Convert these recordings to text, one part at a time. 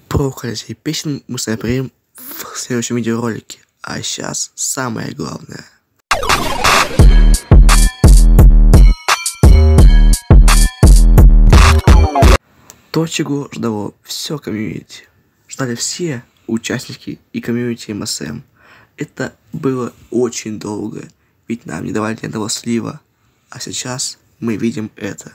Про колесей песен мы смотрим в следующем видеоролике. А сейчас самое главное. То, чего ждало все комьюнити. Ждали все участники и комьюнити МСМ. Это было очень долго, ведь нам не давали ни одного слива. А сейчас мы видим это.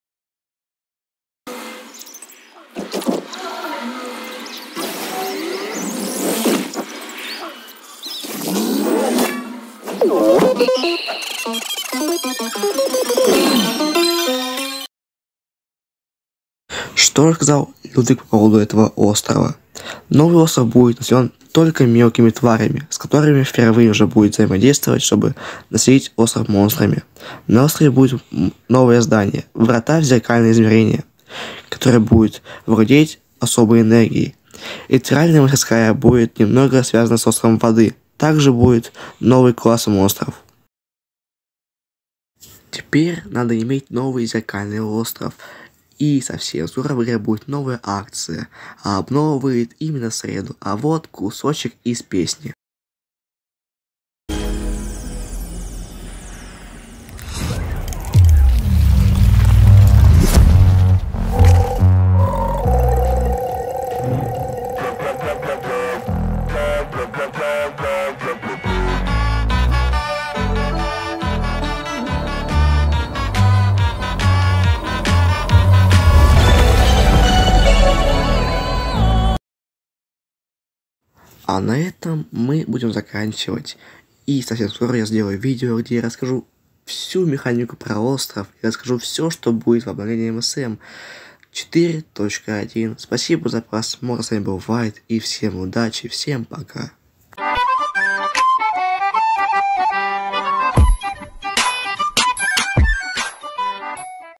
Что рассказал Людвиг по поводу этого острова? Новый остров будет населен только мелкими тварями, с которыми впервые уже будет взаимодействовать, чтобы населить остров монстрами. На острове будет новое здание, врата в зеркальное измерение, которое будет владеть особой энергией. И территориальная мастерская будет немного связана с островом воды. Также будет новый класс монстров. Теперь надо иметь новый зеркальный остров. И совсем скоро в игре будет новая акция, а обновывает именно в среду, а вот кусочек из песни. А на этом мы будем заканчивать. И совсем скоро я сделаю видео, где я расскажу всю механику про остров. И расскажу все, что будет в обновлении МСМ 4.1. Спасибо за просмотр. С вами был Вайт. И всем удачи, всем пока.